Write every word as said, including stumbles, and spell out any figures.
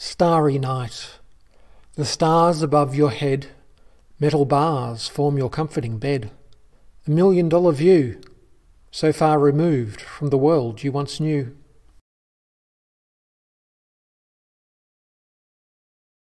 Starry night, the stars above your head, metal bars form your comforting bed. A million dollar view, so far removed from the world you once knew.